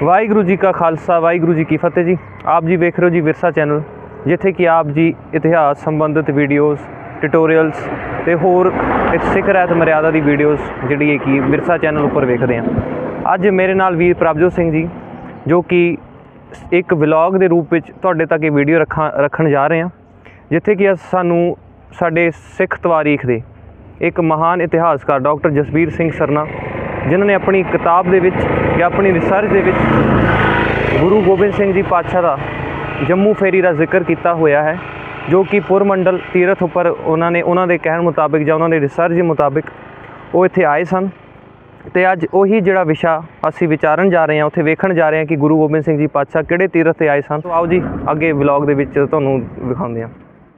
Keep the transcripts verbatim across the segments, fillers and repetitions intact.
वाहिगुरू जी का खालसा वाहिगुरू जी की फतेह जी। आप जी वेख रहे हो जी विरसा चैनल, जिथे कि आप जी इतिहास संबंधित वीडियोज़ ट्यूटोरियल्स ते होर सिख रहत मर्यादा की वीडियोज़ जिहड़ी कि विरसा चैनल उपर वेखदे हैं। अज मेरे नाल वीर प्रभजोत सिंह जी जो कि एक व्लॉग के रूप में तुहाडे तक ये वीडियो रखा रखण जा रहे हैं, जिथे कि सानू साडे सिख तवारीख दे एक महान इतिहासकार डॉक्टर जसबीर सिंह सरना जिन्होंने अपनी किताब दे विच या अपनी रिसर्च दे विच गुरु गोबिंद सिंह जी पातशाह का जम्मू फेरी का जिक्र किया होया है, जो कि पुरमंडल तीरथ उपर उन्होंने उन्होंने कहने मुताबिक या उन्होंने रिसर्च के मुताबिक वो इत्थे आए सन। तो अज उही जिहड़ा विशा असी विचारन जा रहे हैं, उत्थे वेखण जा रहे हैं कि गुरु गोबिंद सिंह जी पातशाह किहड़े तीरथ ते आए सन। तो आओ जी अगे व्लॉग दे विच तुहानूं विखाउंदे हां।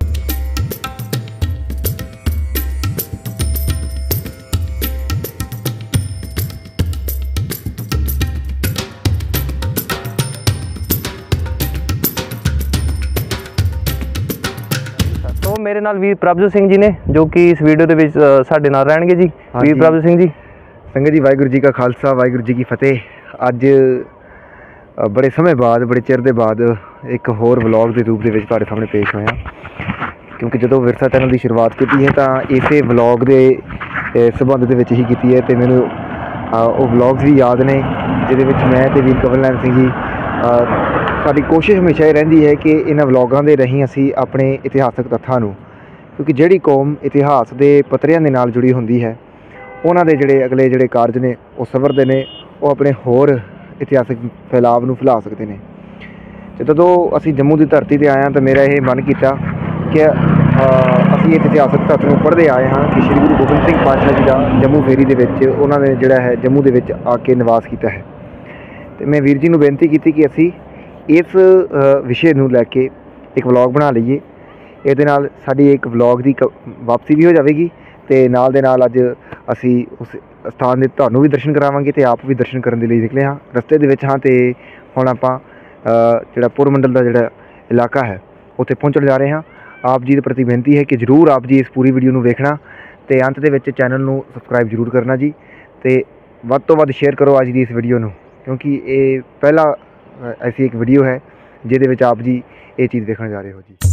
तो मेरे नाल वीर प्रभजोत सिंह जी ने जो कि इस वीडियो दे विच साडे नाल रहणगे जी। वीर प्रभजोत सिंह जी। संगत जी वाहिगुरू जी का खालसा वाहिगुरू जी की फतेह। अज बड़े समय बाद बड़े चिर दे बाद एक होर व्लॉग के रूप के सामने पेश होया, क्योंकि जो विरसा चैनल की शुरुआत की है तो इस व्लॉग के संबंध के ही की है। तो मैनू वो व्लॉग्स भी याद ने जिहदे विच मैं ते वीर कंवल नारायण सिंह जी साडी कोशिश हमेशा ये रहिंदी है कि इन्हां व्लॉगां दे रही असी अपने इतिहासक तत्थां नूं, क्योंकि जिहड़ी कौम इतिहास के पतरियां दे नाल जुड़ी हुंदी है उन्हां दे जिहड़े अगले जिहड़े कारज ने वो सवरदे ने, वो अपने होर इतिहासक फैलाव नूं फैला सकते हैं। तो जदों असी जम्मू की धरती ते आए हैं तो मेरा ये मन किया कि असी एक इतिहासक तत्थ नूं पढ़ते आए हाँ कि श्री गुरु गोबिंद सिंह पातशाह जी का जम्मू फेरी दे विच उन्होंने जिहड़ा है जम्मू दे विच आके निवास किया है। तो मैं वीर जी नूं बेनती की कि असी इस विषय नूं लैके एक व्लॉग बना लीए। ये नाल साडी एक व्लॉग की वापसी भी हो जाएगी, तो नाल दे नाल अज असी उस स्थान के तुहानूं भी दर्शन करावांगे तो आप भी दर्शन करने के लिए निकले हाँ। रस्ते दे विच हाँ तो हुण आपां जिहड़ा पुरमंडल का जिहड़ा इलाका है उत्थे पहुँचण जा रहे हैं। आप जी के प्रति बेनती है कि जरूर आप जी इस पूरी वीडियो नूं वेखना, तो अंत दे विच चैनल नूं सबसक्राइब जरूर करना जी, तो वध तो वध शेयर करो अज की इस वीडियो नूं, क्योंकि ये पहला ऐसी एक वीडियो है जिहदे विच आप जी ये चीज़ देखने जा रहे हो जी।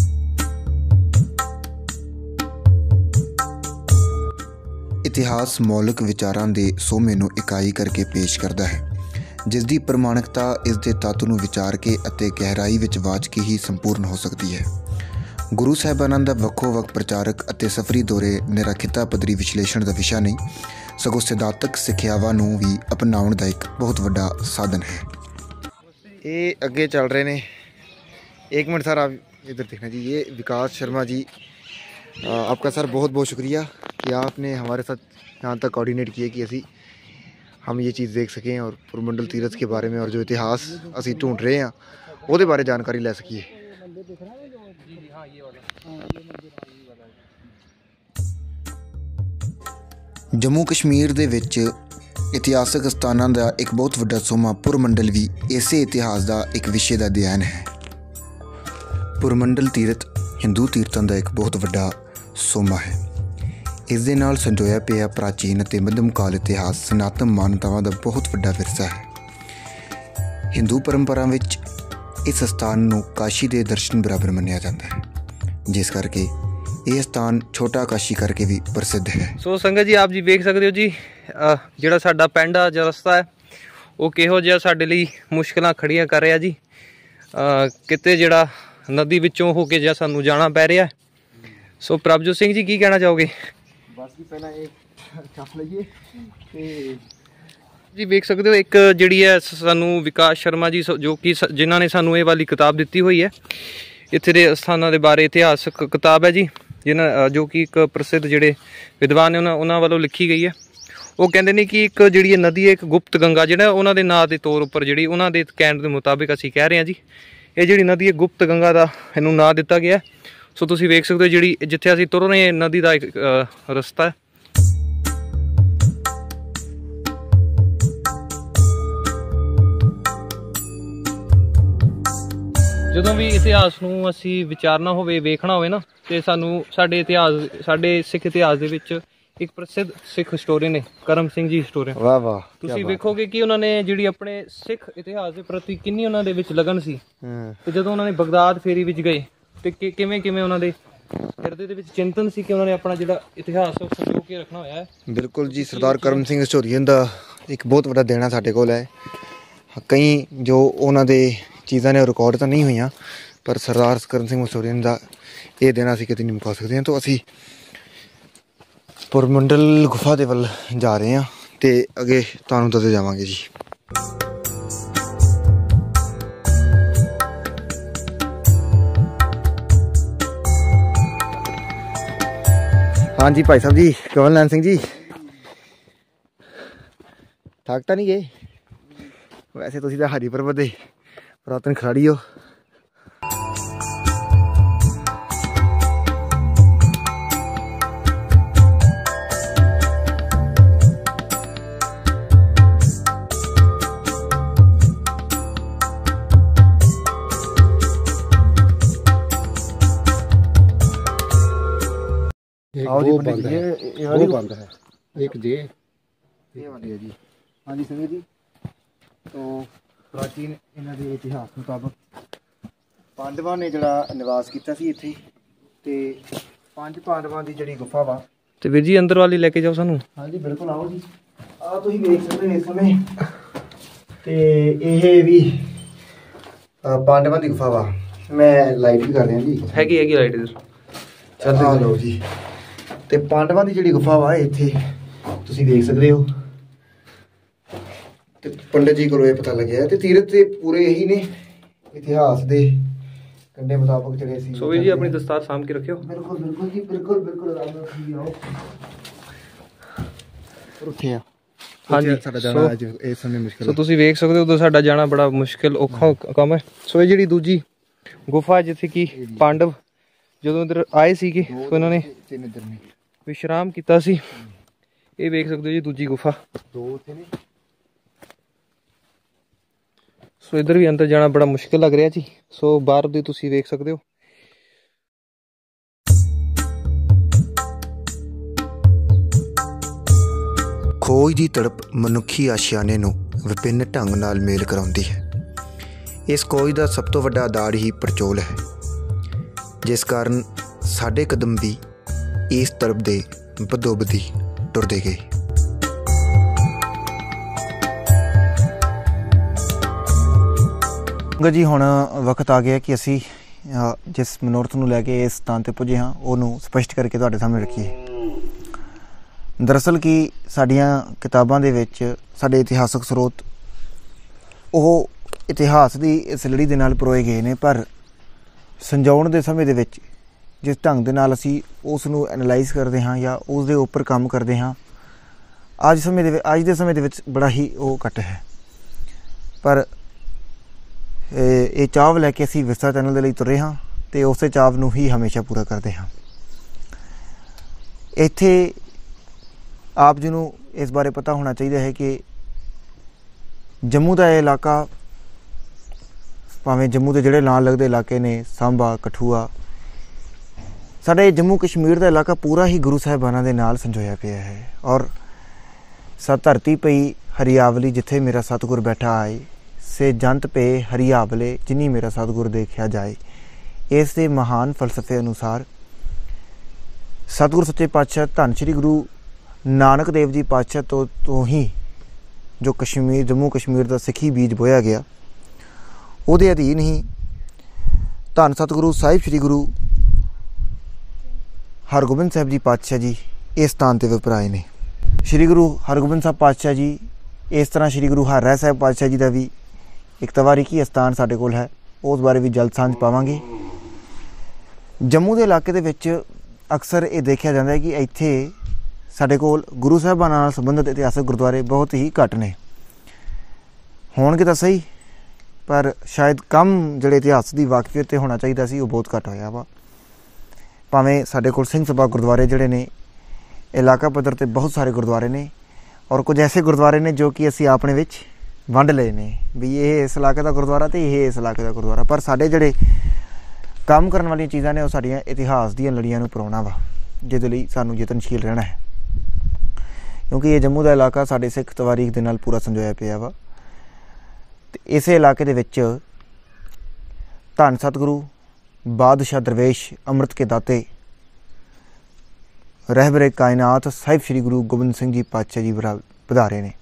इतिहास मौलिक विचारां दे सोमे नूं इकाई करके पेश करता है, जिस दी प्रमाणिकता इस दे तत्व नूं विचार के अते गहराई विच वाच के ही संपूर्ण हो सकती है। गुरु साहिबानां दा वक्खो वक् प्रचारक अते सफरी दौरे निरखिता पदरी विश्लेषण का विषय नहीं, सगों सिद्धांतक सिक्ख्यावां नूं भी अपनाउण दा एक बहुत वड्डा साधन है। ये अगे चल रहे ने, एक मिनट सर आप इधर देखना जी। ये विकास शर्मा जी, आपका सर बहुत बहुत शुक्रिया कि आपने हमारे साथ यहाँ तक कोऑर्डिनेट किए कि असी हम ये चीज़ देख सकें और पुरमंडल तीरथ के बारे में और जो इतिहास असी ढूंढ रहे हैं वो बारे जानकारी ले सकीए। जम्मू कश्मीर दे विच इतिहासक स्थानां दा एक बहुत वड्डा सोमा पुरमंडल भी इसे इतिहास का एक विषय का अध्ययन है। पुरमंडल तीरथ हिंदू तीर्थां का एक बहुत वड्डा सोमा है। इस दे नाल संजोया पिया प्राचीन अते मध्यमकाल इतिहास सनातन मान्यतावां दा बहुत वड्डा विरसा है। हिंदू परंपरा विच इस स्थान नूं काशी दे दर्शन बराबर मन्निया जाता है, जिस करके यह स्थान छोटा काशी करके भी प्रसिद्ध है। सो संगत जी आप जी देख सकते हो जी जिहड़ा साडा पिंड आ जो रस्ता है वो किहो जिहा साडे लई मुश्किलां खड़ियां कर रहा जी। किते जिहड़ा नदी विचों हो के जिहा सानूं जाना पै रहा है। सो प्रभजोत सिंह जी की कहना चाहोगे? बस जी पहला एक चफ लईए ते जी देख सकते हो एक जिहड़ी है सानू विकास शर्मा जी जो कि जिन्हां ने सानू ये वाली किताब दी हुई है, इत्थे दे स्थानां दे बारे इतिहासक किताब है जी, जिन्हां जो कि एक प्रसिद्ध जिहड़े विद्वान ने उन्हां उन्हां वालों लिखी गई है। वो कहते हैं कि एक जिहड़ी नदी है एक गुप्त गंगा जिहड़ा उन्हां दे नां दे तौर उपर जिहड़ी उन्हां दे कहण दे मुताबिक असीं कह रहे हैं जी, ये जिहड़ी नदी है गुप्त गंगा दा इहनूं नां दित्ता गया है। सो तुसीं वेख सकते हो जिहड़ी जिथे असीं तुर रहे हैं नदी का एक रस्ता है। ਜਦੋਂ ਵੀ ਇਤਿਹਾਸ ਨੂੰ ਅਸੀਂ ਵਿਚਾਰਨਾ ਹੋਵੇ ਵੇਖਣਾ ਹੋਵੇ ਨਾ ਤੇ ਸਾਨੂੰ ਸਾਡੇ ਇਤਿਹਾਸ ਸਾਡੇ ਸਿੱਖ ਇਤਿਹਾਸ ਦੇ ਵਿੱਚ ਇੱਕ ਪ੍ਰਸਿੱਧ ਸਿੱਖ ਹਿਸਟੋਰੀਅਨ ਨੇ ਕਰਮ ਸਿੰਘ ਜੀ ਹਿਸਟੋਰੀਅਨ। ਵਾਹ ਵਾਹ, ਤੁਸੀਂ ਵੇਖੋਗੇ ਕਿ ਉਹਨਾਂ ਨੇ ਜਿਹੜੀ ਆਪਣੇ ਸਿੱਖ ਇਤਿਹਾਸ ਦੇ ਪ੍ਰਤੀ ਕਿੰਨੀ ਉਹਨਾਂ ਦੇ ਵਿੱਚ ਲਗਨ ਸੀ। ਤੇ ਜਦੋਂ ਉਹਨਾਂ ਨੇ ਬਗਦਾਦ ਫੇਰੀ ਵਿੱਚ ਗਏ ਤੇ ਕਿਵੇਂ ਕਿਵੇਂ ਉਹਨਾਂ ਦੇ ਹਿਰਦੇ ਦੇ ਵਿੱਚ ਚਿੰਤਨ ਸੀ ਕਿ ਉਹਨਾਂ ਨੇ ਆਪਣਾ ਜਿਹੜਾ ਇਤਿਹਾਸ ਉਹ ਸੰਜੋ ਕੇ ਰੱਖਣਾ ਹੋਇਆ ਹੈ। ਬਿਲਕੁਲ ਜੀ, ਸਰਦਾਰ ਕਰਮ ਸਿੰਘ ਹਿਸਟੋਰੀਅਨ ਦਾ ਇੱਕ ਬਹੁਤ ਵੱਡਾ ਦੇਣਾ ਸਾਡੇ ਕੋਲ ਹੈ। ਕਈ ਜੋ ਉਹਨਾਂ ਦੇ ਚੀਜ਼ਾਂ ਨੇ ਰਿਕਾਰਡ ਤਾਂ ਨਹੀਂ ਹੋਈਆਂ, ਪਰ ਸਰਦਾਰ ਕਰਮ ਸਿੰਘ ਹਿਸਟੋਰੀਅਨ ਦਾ ਇਹ ਦੇਣਾ ਅਸੀਂ ਕਿਤੇ ਨਹੀਂ ਮੁਕਾ ਸਕਦੇ ਹਾਂ। ਤਾਂ ਅਸੀਂ ਪੁਰਮੰਡਲ ਗੁਫਾ ਦੇ ਵੱਲ ਜਾ ਰਹੇ ਹਾਂ ਤੇ ਅੱਗੇ ਤੁਹਾਨੂੰ ਦੱਸਦੇ ਜਾਵਾਂਗੇ ਜੀ। ਹਾਂਜੀ ਭਾਈ ਸਾਹਿਬ ਜੀ, ਕਮਲ ਨੈਨ ਸਿੰਘ ਜੀ, ਥੱਕ ਤਾਂ ਨਹੀਂ ਗਏ? ਵੈਸੇ ਤੁਸੀਂ ਤਾਂ ਹਰੀ ਪਰਬਤ ਦੇ ਪੁਰਾਤਨ ਖਿਡਾਰੀ ਹੋ। आओ जी पंडित जी, ये वाली बंद है, एक जे ये वाली है जी। हाँ जी संजय जी, तो प्राचीन इन्हां दे इतिहास मुताबक पांडवां ने जिहड़ा निवास कीता सी इत्थे ते पंज पांडवां दी जिहड़ी गुफा वा ਤੇ ਵੀਰ ਜੀ ਅੰਦਰ ਵਾਲੀ ਲੈ ਕੇ ਜਾਓ ਸਾਨੂੰ। हाँ जी बिल्कुल, आओ जी। आ तुसीं देख सकदे हो इस समय ते ਇਹ ਵੀ पांडवां दी गुफा वा। मैं लाइट भी कर रहा जी, ਹੈਗੀ ਹੈਗੀ ਲਾਈਟ ਇਧਰ ਚੱਲ ਆ ਲਓ ਜੀ। ਤੇ ਪਾਂਡਵਾਂ ਦੀ ਜਿਹੜੀ ਗੁਫਾ ਵਾ ਇੱਥੇ ਤੁਸੀਂ ਦੇਖ ਸਕਦੇ ਹੋ। ਤੇ ਪੰਡਤ ਜੀ ਕੋਲੋਂ ਇਹ ਪਤਾ ਲੱਗਿਆ ਤੇ ਤੀਰਥ ਤੇ ਪੂਰੇ ਇਹੀ ਨੇ ਇਤਿਹਾਸ ਦੇ ਕੰਡੇ ਮੁਤਾਬਕ ਜਿਹੜੇ ਸੀ। ਸੋ ਵੀਰ ਜੀ ਆਪਣੀ ਦਸਤਾਰ ਸਾਂਭ ਕੇ ਰੱਖਿਓ। ਬਿਲਕੁਲ ਬਿਲਕੁਲ ਜੀ, ਬਿਲਕੁਲ ਬਿਲਕੁਲ ਆਰਾਮ ਨਾਲ ਤੁਸੀਂ ਆਓ। ਉੱਠੇ ਆ। ਹਾਂਜੀ, ਸਾਡਾ ਜਾਣਾ ਅੱਜ ਇਸ ਸਮੇਂ ਮੁਸ਼ਕਿਲ। ਸੋ ਤੁਸੀਂ ਵੇਖ ਸਕਦੇ ਹੋ ਉਦੋਂ ਸਾਡਾ ਜਾਣਾ ਬੜਾ ਮੁਸ਼ਕਿਲ ਔਖਾ ਕੰਮ ਹੈ। ਸੋ ਇਹ ਜਿਹੜੀ ਦੂਜੀ ਗੁਫਾ ਜਿੱਥੇ ਕਿ ਪਾਂਡਵ ਜਦੋਂ ਇੱਧਰ ਆਏ ਸੀਗੇ ਸੋ ਇਹਨਾਂ ਨੇ ਵਿਸ਼ਰਾਮ ਕੀਤਾ ਸੀ। ਇਹ ਵੇਖ ਸਕਦੇ ਹੋ ਜੀ ਦੂਜੀ ਗੁਫਾ। ਦੋ ਉੱਥੇ ਨੇ। ਸੋ ਇੱਧਰ ਵੀ ਅੰਦਰ ਜਾਣਾ ਬੜਾ ਮੁਸ਼ਕਿਲ ਲੱਗ ਰਿਹਾ ਜੀ। ਸੋ ਬਾਹਰ ਦੀ ਤੁਸੀਂ ਵੇਖ ਸਕਦੇ ਹੋ। ਖੋਜ ਦੀ ਤੜਪ ਮਨੁੱਖੀ ਆਸ਼ਿਆਨੇ ਨੂੰ ਵਿਭਿੰਨ ਢੰਗ ਨਾਲ ਮੇਲ ਕਰਾਉਂਦੀ ਹੈ। ਇਸ ਖੋਜ ਦਾ ਸਭ ਤੋਂ ਵੱਡਾ ਆਧਾਰ ਹੀ ਪੜਚੋਲ ਹੈ, ਜਿਸ ਕਾਰਨ ਸਾਡੇ ਕਦਮ ਵੀ ਇਸ ਤਰਫ ਦੇ ਬਦੋਬਦੀ ਟੁਰਦੇ ਗਏ। ਜੀ ਹੁਣ ਵਕਤ ਆ ਗਿਆ ਕਿ ਅਸੀਂ ਜਿਸ ਮਨੋਰਥ ਨੂੰ ਲੈ ਕੇ ਇਸ ਸਥਾਨ ਤੇ ਪੁੱਜੇ ਹਾਂ ਉਹਨੂੰ ਸਪਸ਼ਟ ਕਰਕੇ ਤੁਹਾਡੇ ਸਾਹਮਣੇ ਰੱਖੀਏ। ਦਰਅਸਲ ਕਿ ਸਾਡੀਆਂ ਕਿਤਾਬਾਂ ਦੇ ਵਿੱਚ ਸਾਡੇ ਇਤਿਹਾਸਕ ਸਰੋਤ ਉਹ ਇਤਿਹਾਸ ਦੀ ਇਸ ਲੜੀ ਦੇ ਨਾਲ ਪਰੋਏ ਗਏ ਨੇ, ਪਰ ਸਮਝਾਉਣ ਦੇ ਸਮੇਂ ਦੇ ਵਿੱਚ ਜਿਸ ਢੰਗ ਦੇ ਨਾਲ ਅਸੀਂ ਉਸ ਨੂੰ ਐਨਾਲਾਈਜ਼ ਕਰਦੇ ਹਾਂ ਜਾਂ ਉਸ ਦੇ ਉੱਪਰ ਕੰਮ ਕਰਦੇ ਹਾਂ, ਅੱਜ ਸਮੇਂ ਦੇ ਅੱਜ ਦੇ ਸਮੇਂ ਦੇ ਵਿੱਚ ਬੜਾ ਹੀ ਉਹ ਘੱਟ ਹੈ। ਪਰ ਇਹ ਚਾਹਵ ਲੈ ਕੇ ਅਸੀਂ ਵਿਰਸਾ ਚੈਨਲ ਦੇ ਲਈ ਤੁਰੇ ਹਾਂ ਅਤੇ ਉਸੇ ਚਾਹਵ ਨੂੰ ਹੀ ਹਮੇਸ਼ਾ ਪੂਰਾ ਕਰਦੇ ਹਾਂ। ਇੱਥੇ ਆਪ ਜੀ ਨੂੰ ਇਸ ਬਾਰੇ ਪਤਾ ਹੋਣਾ ਚਾਹੀਦਾ ਹੈ ਕਿ ਜੰਮੂ ਦਾ ਇਹ ਇਲਾਕਾ, ਭਾਵੇਂ ਜੰਮੂ ਦੇ ਜਿਹੜੇ ਨਾਲ ਲੱਗਦੇ ਇਲਾਕੇ ਨੇ ਸਾਂਭਾ, ਕਠੂਆ, ਸਾਡੇ ਜੰਮੂ ਕਸ਼ਮੀਰ ਦਾ ਇਲਾਕਾ ਪੂਰਾ ਹੀ ਗੁਰੂ ਸਾਹਿਬਾਨਾਂ ਦੇ ਨਾਲ ਸੰਜੋਇਆ ਪਿਆ ਹੈ। ਔਰ ਸ ਧਰਤੀ ਪਈ ਹਰਿਆਵਲੀ ਜਿੱਥੇ ਮੇਰਾ ਸਤਿਗੁਰ ਬੈਠਾ ਆਏ, ਸੇ ਜੰਤ ਪੇ ਹਰਿਆਵਲੇ ਜਿਨੀ ਮੇਰਾ ਸਤਿਗੁਰ ਦੇਖਿਆ ਜਾਏ। ਇਸ ਦੇ ਮਹਾਨ ਫਲਸਫੇ ਅਨੁਸਾਰ ਸਤਿਗੁਰ ਸੱਚੇ ਪਾਤਸ਼ਾਹ ਧੰਨ ਸ਼੍ਰੀ ਗੁਰੂ ਨਾਨਕ ਦੇਵ ਜੀ ਪਾਤਸ਼ਾਹ ਤੋਂ ਤੋਂ ਹੀ ਜੋ ਕਸ਼ਮੀਰ ਜੰਮੂ ਕਸ਼ਮੀਰ ਦਾ ਸਿੱਖੀ ਬੀਜ ਬੋਇਆ ਗਿਆ, ਉਹਦੇ ਅਧੀਨ ਹੀ ਧੰਨ ਸਤਿਗੁਰੂ ਸਾਹਿਬ ਸ਼੍ਰੀ ਗੁਰੂ ਹਰਗੋਬਿੰਦ ਸਾਹਿਬ ਜੀ ਪਾਤਸ਼ਾਹ ਜੀ ਇਸ ਸਥਾਨ 'ਤੇ ਵਿਪਰਾਏ ਨੇ। ਸ਼੍ਰੀ ਗੁਰੂ ਹਰਗੋਬਿੰਦ ਸਾਹਿਬ ਪਾਤਸ਼ਾਹ ਜੀ ਇਸ ਤਰ੍ਹਾਂ ਸ਼੍ਰੀ ਗੁਰੂ ਹਰਿਰਾਏ ਸਾਹਿਬ ਪਾਤਸ਼ਾਹ ਜੀ ਦਾ ਵੀ ਇੱਕ ਤਵਾਰੀਖੀ ਅਸਥਾਨ ਸਾਡੇ ਕੋਲ ਹੈ, ਉਸ ਬਾਰੇ ਵੀ ਜਲਦ ਸਾਂਝ ਪਾਵਾਂਗੇ। ਜੰਮੂ ਦੇ ਇਲਾਕੇ ਦੇ ਵਿੱਚ ਅਕਸਰ ਇਹ ਦੇਖਿਆ ਜਾਂਦਾ ਹੈ ਕਿ ਇੱਥੇ ਸਾਡੇ ਕੋਲ ਗੁਰੂ ਸਾਹਿਬਾਨਾਂ ਨਾਲ ਸੰਬੰਧਿਤ ਇਤਿਹਾਸਕ ਗੁਰਦੁਆਰੇ ਬਹੁਤ ਹੀ ਘੱਟ ਨੇ। ਹੋਣਗੇ ਤਾਂ ਸਹੀ, ਪਰ ਸ਼ਾਇਦ ਕੰਮ ਜਿਹੜੇ ਇਤਿਹਾਸ ਦੀ ਵਾਕਫੀਅਤ 'ਤੇ ਹੋਣਾ ਚਾਹੀਦਾ ਸੀ ਉਹ ਬਹੁਤ ਘੱਟ ਹੋਇਆ ਵਾ। ਭਾਵੇਂ ਸਾਡੇ ਕੋਲ ਸਿੰਘ ਸਭਾ ਗੁਰਦੁਆਰੇ ਜਿਹੜੇ ਨੇ ਇਲਾਕਾ ਪੱਧਰ 'ਤੇ ਬਹੁਤ ਸਾਰੇ ਗੁਰਦੁਆਰੇ ਨੇ, ਔਰ ਕੁਝ ਐਸੇ ਗੁਰਦੁਆਰੇ ਨੇ ਜੋ ਕਿ ਅਸੀਂ ਆਪਣੇ ਵਿੱਚ ਵੰਡ ਲਏ ਨੇ ਵੀ ਇਹ ਇਸ ਇਲਾਕੇ ਦਾ ਗੁਰਦੁਆਰਾ ਅਤੇ ਇਹ ਇਸ ਇਲਾਕੇ ਦਾ ਗੁਰਦੁਆਰਾ। ਪਰ ਸਾਡੇ ਜਿਹੜੇ ਕੰਮ ਕਰਨ ਵਾਲੀਆਂ ਚੀਜ਼ਾਂ ਨੇ ਉਹ ਸਾਡੀਆਂ ਇਤਿਹਾਸ ਦੀਆਂ ਲੜੀਆਂ ਨੂੰ ਪਰੋਣਾ ਵਾ, ਜਿਹਦੇ ਲਈ ਸਾਨੂੰ ਯਤਨਸ਼ੀਲ ਰਹਿਣਾ ਹੈ। क्योंकि ये जम्मू का इलाका साढ़े सिख तवारीख के नाल पूरा संजोया पिया वा। ते इस इलाके दे विच धन सतगुरु बादशाह दरवेश अमृत के दाते रहबरे कायनात साहिब श्री गुरु गोबिंद सिंह जी पातशाह जी पधारे ने।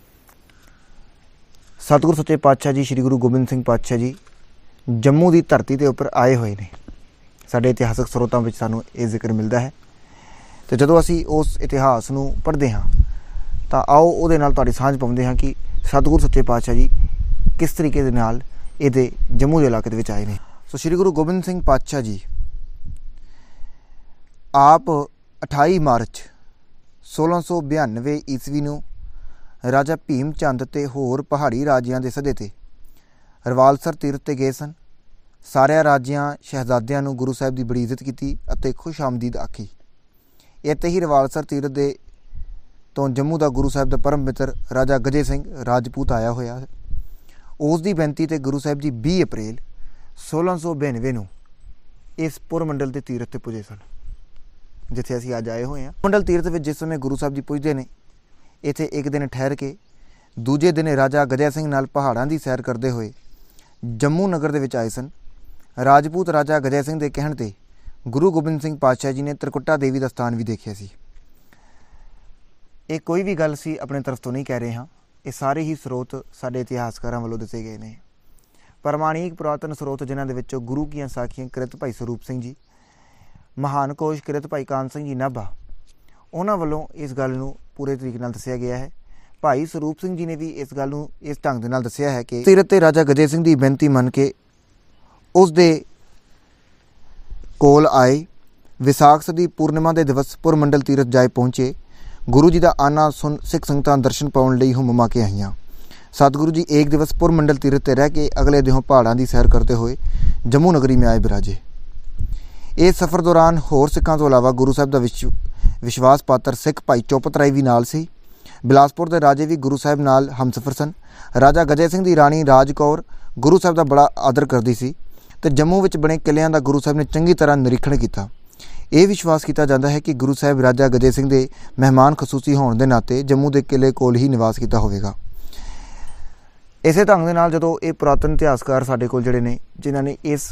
सतगुरु सच्चे पातशाह जी श्री गुरु गोबिंद सिंह पातशाह जी जम्मू की धरती के उपर आए हुए ने। साडे इतिहासक स्रोतों में सानू ये जिक्र मिलता है। तो जदों असी उस इतिहास नूं पढ़ते हाँ तो आओ उहदे नाल तुहाडी सांझ पाउंदे हाँ कि सतगुरु सच्चे पातशाह जी किस तरीके दे नाल इहदे जम्मू के इलाके दे विच आए ने। सो श्री गुरु गोबिंद सिंह पातशाह जी आप अठाई मार्च सोलह सौ बयानवे ईस्वी नूं राजा भीम चंद ते होर पहाड़ी राजियां दे सदे ते रवालसर तीरथ ते गए सन। सारिया राजियां शहजादियां नूं गुरु साहिब की बड़ी इज्जत की अते खुश आमदीद आखी। इत्थे ही रवालसर तीरथ दे तो जम्मू का गुरु साहिब का परम मित्र राजा गजे सिंह राजपूत आया होया है। उस दी बेनती ते गुरु साहिब जी बीस अप्रैल सोलह सौ बानवे नूं इस पुरमंडल के तीरथ ते पुजे सन जिथे असीं अज आए हुए हैं। मंडल तीरथ में जिस समय गुरु साहिब जी पुजदे ने इत्थे एक दिन ठहर के दूजे दिन राजा गजा सिंह नाल पहाड़ां दी सैर करते हुए जम्मू नगर दे विच आए सन। राजपूत राजा गजा सिंह के कहण ते गुरु गोबिंद सिंह पातशाह जी ने त्रिकुटा देवी का स्थान भी देखिया सी। ये कोई भी गल सी अपने तरफ तो नहीं कह रहे हाँ, ये सारे ही स्रोत साडे इतिहासकारां वल्लों दसे गए ने। प्रमाणिक पुरातन स्रोत जिन्हां दे विचों गुरु कीआं साखियां कृत भाई स्वरूप सिंह जी, महान कोश कृत भाई कान सिंह जी नाभा, उन्हां वल्लों इस गल नूं पूरे तरीके नाल दस्सिया गया है। भाई स्वरूप सिंह जी ने भी इस गल नूं इस ढंग दे नाल दस्सिया है कि तीरथ ते राजा गजे सिंह की बेनती मन के उस दे कोल आए। विसाख सदी पूर्णिमा के दिवस पुरमंडल तीरथ जाए पहुँचे। गुरु जी का आना सुन सिख संगतां दर्शन पाउण लई हुम्मा के आईयां। सतगुरु जी एक दिवस पुरमंडल तीरथ ते रह के अगले दिनों पहाड़ां की सैर करते हुए जम्मू नगरी में आए बिराजे। इस सफ़र दौरान होर सिखां तो इलावा गुरु साहिब का विश्व विश्वास पात्र सिख भाई चौपत राय भी नाल सी। बिलासपुर के राजे भी गुरु साहिब नाल हमसफर सन। राजा गजे सिंह की राणी राज कौर गुरु साहिब का बड़ा आदर करती सी ते जम्मू विच बने किलियां दा गुरु साहिब ने चंगी तरह निरीक्षण किया। यह विश्वास किया जाता है कि गुरु साहिब राजा गजे सिंह के मेहमान खसूसी होने के नाते जम्मू के किले कोल ही निवास किया होगा। इस ढंग के नाल जदों ये पुरातन इतिहासकार साडे कोल जिहड़े ने जिन्हां ने इस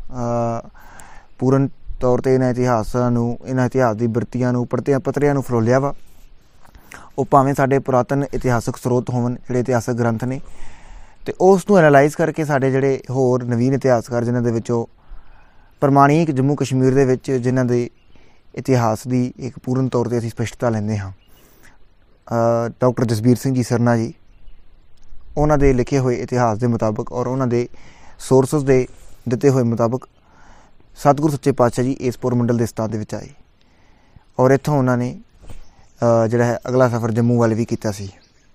पूर्ण तौर पर इन्हां इतिहासां नूं इन्हां इतिहास की बरतियां नूं पड़तियां पतरियां नूं फरोलिया वा, वो भावें साडे पुरातन इतिहासक स्रोत होवन जिहड़े इतिहासक ग्रंथ ने ते उस नूं एनालाइज करके साडे जिहड़े होर नवीन इतिहासकार जिन्हां दे विचों प्रमाणिक जम्मू कश्मीर दे विच जिन्हां दे इतिहास की एक पूर्ण तौर पर असीं स्पष्टता लैंदे हाँ। डॉक्टर जसबीर सिंह जी सरना जी उन्हां दे लिखे हुए इतिहास के मुताबक और उन्हां दे सोर्सिस दे दिते हुए मुताबक सतगुरु सच्चे पातशाह जी इस पुरमंडल के स्थान दे विच आए और इत्थों उन्होंने जिहड़ा है अगला सफ़र जम्मू वाले भी किया सी।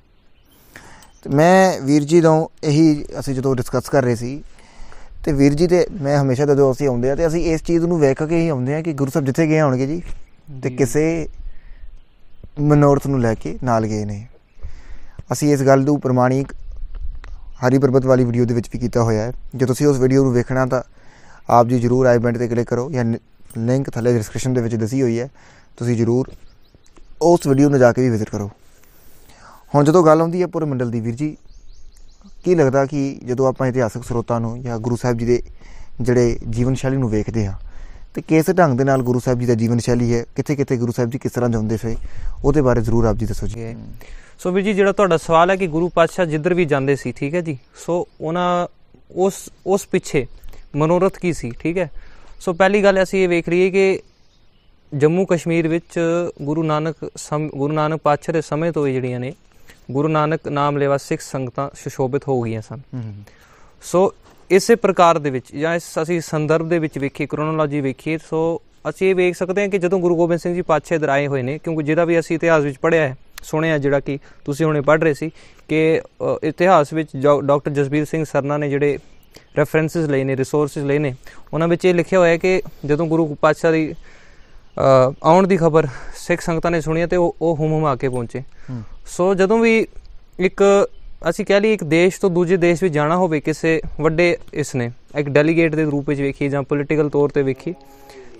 मैं वीर जी तो यही असीं जदों डिस्कस कर रहे सी तो वीर जी तो मैं हमेशा जदों असीं आउंदे आ ते असीं इस चीज़ नूं वेख के ही आउंदे आ कि गुरु साहब जिथे गए होणगे जी ते किसे मनोरथ नूं लैके नाल गए ने। असीं इस गल नूं प्रमाणिक हरी पर्बत वाली वीडियो दे विच भी कीता होया है। जे तुसीं उस वीडियो नूं वेखना तां आप जी जरूर आई बटन ते क्लिक करो या लिंक थल्ले डिस्क्रिप्शन दे विच दसी हुई है, तुसीं जरूर उस वीडियो में जाके भी विजिट करो। हुण जदों गल आउंदी है पुरमंडल की, वीर जी की लगता कि जदों आपां इतिहासक स्रोतां नूं या गुरु साहिब जी के जिहड़े जीवन शैली नूं वेखदे हाँ तो किस ढंग दे नाल गुरु साहिब जी का जीवन शैली है, कित्थे कित्थे गुरु साहिब जी किस तरह जाउंदे सी, उहदे बारे जरूर आप जी दसो जी। सो वीर जी जिहड़ा तुहाडा सवाल है कि गुरु पातशाह जिधर भी जांदे सी, ठीक है जी, सो उन्हां उस उस पिछे मनोरथ की सी, ठीक है। सो पहली गल असीं ये वेख रही है कि जम्मू कश्मीर विच गुरु नानक सम गुरु नानक पातशाह के समय तो जिहड़ियां ने गुरु नानक नाम लेवा सिख संगतां सुशोभित हो गई सन। सो इस प्रकार दे विच जां इस असीं संदर्भ दे विच वेखीए क्रोनोलॉजी वेखीए सो असीं ये वेख सकते हैं कि जदों गुरु गोबिंद सिंह जी पातशाह इधर आए हुए ने, क्योंकि जिहदा भी असीं इतिहास विच पढ़िया है सुनिया जिहड़ा कि तुसीं हुणे पढ़ रहे सी कि इतिहास विच डॉक्टर जसबीर सिंह सरना ने जिहड़े रैफरेंसिस लए ने रिसोर्सिस लए ने उन्हां विच ये लिखिया होया कि जदों गुरु पातशाह दी आउण की खबर सिख संगतां ने सुनी तो वह हुम हुमा के पहुँचे। सो जदों भी एक असी कह लीए एक देश तो दूजे देश भी जाना होवे किसी वड्डे इसने एक डेलीगेट के रूप में वेखीए जां पोलीटिकल तौर पर वेखीए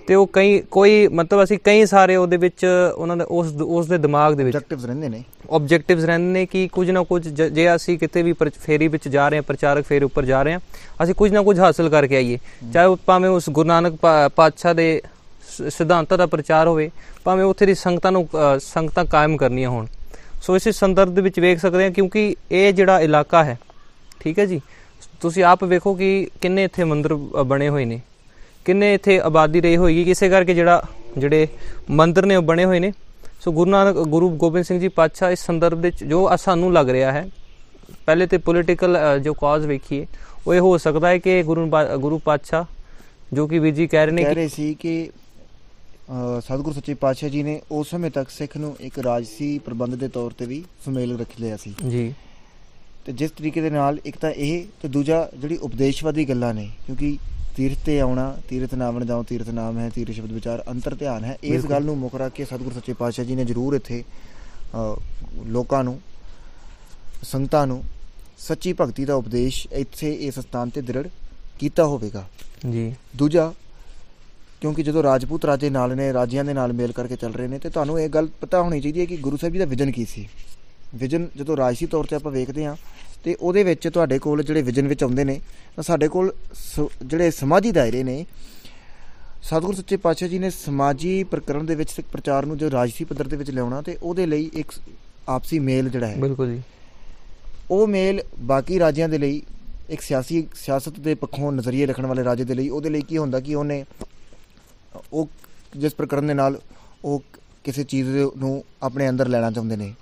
ਤੇ ਉਹ ਕਈ ਕੋਈ ਮਤਲਬ ਅਸੀਂ ਕਈ ਸਾਰੇ ਉਹਦੇ ਵਿੱਚ ਉਹਨਾਂ ਦੇ ਉਸ ਉਸ ਦੇ ਦਿਮਾਗ ਦੇ ਵਿੱਚ ਆਬਜੈਕਟਿਵਸ ਰਹਿੰਦੇ ਨੇ ਆਬਜੈਕਟਿਵਸ ਰਹਿੰਦੇ ਨੇ ਕਿ ਕੁਝ ਨਾ ਕੁਝ ਜ- ਜੇ ਅਸੀਂ ਕਿਤੇ ਵੀ ਪਰ- ਫੇਰੀ ਵਿੱਚ ਜਾ ਰਹੇ ਹਾਂ, ਪ੍ਰਚਾਰਕ ਫੇਰੀ ਉੱਪਰ ਜਾ ਰਹੇ ਹਾਂ, ਅਸੀਂ ਕੁਝ ਨਾ ਕੁਝ ਹਾਸਲ ਕਰਕੇ ਆਈਏ। ਚਾਹੇ ਉਹ ਭਾਵੇਂ ਉਸ ਗੁਰੂ ਨਾਨਕ ਪਾ- ਪਾਤਸ਼ਾਹ ਦੇ ਸ- ਸਿਧਾਂਤਾਂ ਦਾ ਪ੍ਰਚਾਰ ਹੋਵੇ, ਭਾਵੇਂ ਉੱਥੇ ਦੀ ਸੰਗਤਾਂ ਨੂੰ ਅ, ਸੰਗਤਾਂ ਕਾਇਮ ਕਰਨੀਆਂ ਹੋਣ। ਸੋ ਇਸੇ ਸੰਦਰਭ ਦੇ ਵਿੱਚ ਵੇਖ ਸਕਦੇ ਹਾਂ, ਕਿਉਂਕਿ ਇਹ ਜਿਹੜਾ ਇਲਾਕਾ ਹੈ, ਠੀਕ ਹੈ ਜੀ, ਤੁਸੀਂ ਆਪ ਵੇਖੋ ਕਿ ਕਿੰਨੇ ਇੱਥੇ ਮੰਦਿਰ ਅ, ਬਣੇ ਹੋਏ ਨੇ, ਕਿੰਨੇ ਇੱਥੇ ਆਬਾਦੀ ਰਹੀ ਹੋਏਗੀ, ਕਿਸੇ ਕਰਕੇ ਜਿਹੜਾ ਜਿਹੜੇ ਮੰਦਿਰ ਨੇ ਉਹ ਬਣੇ ਹੋਏ ਨੇ। ਸੋ ਗੁਰੂ ਨਾਨਕ ਗੁਰੂ ਗੋਬਿੰਦ ਸਿੰਘ ਜੀ ਪਾਤਸ਼ਾਹ ਇਸ ਸੰਦਰਭ ਵਿੱਚ ਜੋ ਅ- ਸਾਨੂੰ ਲੱਗ ਰਿਹਾ ਹੈ, ਪਹਿਲੇ ਤੇ ਪੋਲੀਟੀਕਲ ਜੋ ਕਾਜ਼ ਵੇਖੀਏ, ਉਹ ਇਹ ਹੋ ਸਕਦਾ ਹੈ ਕਿ ਗੁਰੂ ਪਾ- ਗੁਰੂ ਪਾਤਸ਼ਾਹ ਜੋ ਕਿ ਵੀਰ ਜੀ ਕਹਿ ਰਹੇ ਨੇ ਕਹਿ ਕਿ ਰਹੇ ਸੀ ਕਿ ਅ, ਸਤਿਗੁਰੂ ਸੱਚੇ ਪਾਤਸ਼ਾਹ ਜੀ ਨੇ ਉਸ ਸਮੇਂ ਤੱਕ ਸਿੱਖ ਨੂੰ ਇੱਕ ਰਾਜਸੀ ਪ੍ਰਬੰਧ ਦੇ ਤੌਰ ਤੇ ਵੀ ਸੁਮੇਲ ਰੱਖ ਲਿਆ ਸੀ। ਜੀ ਤੇ ਜਿਸ ਤਰੀਕੇ ਦੇ ਨਾਲ ਇੱਕ ਤਾਂ ਇਹ ਤੇ ਦੂਜਾ ਜਿਹੜੀ ਉਪਦੇਸ਼ਵਾਦੀ ਗੱਲਾਂ ਨੇ, ਕਿਉਂਕਿ ਤੀਰਥ ਤੇ ਆਉਣਾ, ਤੀਰਥ ਨਾਵਣ ਜਾਓ ਤੀਰਥ ਨਾਮ ਹੈ, ਤੀਰਥ ਸ਼ਬਦ ਵਿਚਾਰ ਅੰਤਰ ਧਿਆਨ ਹੈ, ਇਸ ਬਿਲਕੁਲ। ਗੱਲ ਨੂੰ ਮੁੱਖ ਰੱਖ ਕੇ ਸਤਿਗੁਰੂ ਸੱਚੇ ਪਾਤਸ਼ਾਹ ਜੀ ਨੇ ਜ਼ਰੂਰ ਇੱਥੇ ਅ, ਲੋਕਾਂ ਨੂੰ, ਸੰਗਤਾਂ ਨੂੰ ਸੱਚੀ ਭਗਤੀ ਦਾ ਉਪਦੇਸ਼ ਇੱਥੇ ਇਸ ਸਥਾਨ ਤੇ ਦ੍ਰਿੜ ਕੀਤਾ ਹੋਵੇਗਾ। ਜੀ ਦੂਜਾ, ਕਿਉਂਕਿ ਜਦੋਂ ਰਾਜਪੂਤ ਰਾਜੇ ਨਾਲ ਨੇ, ਰਾਜਿਆਂ ਦੇ ਨਾਲ ਮੇਲ ਕਰਕੇ ਚੱਲ ਰਹੇ ਨੇ, ਤੇ ਤੁਹਾਨੂੰ ਇਹ ਗੱਲ ਪਤਾ ਹੋਣੀ ਚਾਹੀਦੀ ਹੈ ਕਿ ਗੁਰੂ ਸਾਹਿਬ ਜੀ ਦਾ ਵਿਜ਼ਨ ਕੀ ਸੀ। ਵਿਜ਼ਨ ਜਦੋਂ ਰਾਜਸੀ ਤੌਰ ਤੇ ਆਪਾਂ ਵੇਖਦੇ ਹਾਂ ਤੇ ਉਹਦੇ ਵਿੱਚ ਤੁਹਾਡੇ ਕੋਲ ਜਿਹੜੇ ਵਿਜ਼ਨ ਵਿੱਚ ਆਉਂਦੇ ਨੇ, ਤਾਂ ਸਾਡੇ ਕੋਲ ਸ- ਜਿਹੜੇ ਸਮਾਜੀ ਦਾਇਰੇ ਨੇ, ਸਤਿਗੁਰੂ ਸੱਚੇ ਪਾਤਸ਼ਾਹ ਜੀ ਨੇ ਸਮਾਜੀ ਪ੍ਰਕਰਮ ਦੇ ਵਿੱਚ ਸਿੱਖ ਪ੍ਰਚਾਰ ਨੂੰ ਜੋ ਰਾਜਸੀ ਪੱਧਰ ਦੇ ਵਿੱਚ ਲਿਆਉਣਾ, ਤੇ ਉਹਦੇ ਲਈ ਇੱਕ ਆਪਸੀ ਮੇਲ ਜਿਹੜਾ ਹੈ, ਬਿਲਕੁਲ ਜੀ, ਉਹ ਮੇਲ ਬਾਕੀ ਰਾਜਿਆਂ ਦੇ ਲਈ, ਇੱਕ ਸਿਆਸੀ ਸਿਆਸਤ ਦੇ ਪੱਖੋਂ ਨਜ਼ਰੀਏ ਰੱਖਣ ਵਾਲੇ ਰਾਜੇ ਦੇ ਲਈ, ਉਹਦੇ ਲਈ ਕੀ ਹੁੰਦਾ ਕਿ ਉਹਨੇ ਉਹ ਜਿਸ ਪ੍ਰਕਰਮ ਦੇ ਨਾਲ ਉਹ ਕਿਸੇ ਚੀਜ਼ ਨੂੰ ਆਪਣੇ ਅੰਦਰ ਲੈਣਾ ਚਾਹੁੰਦੇ ਨੇ,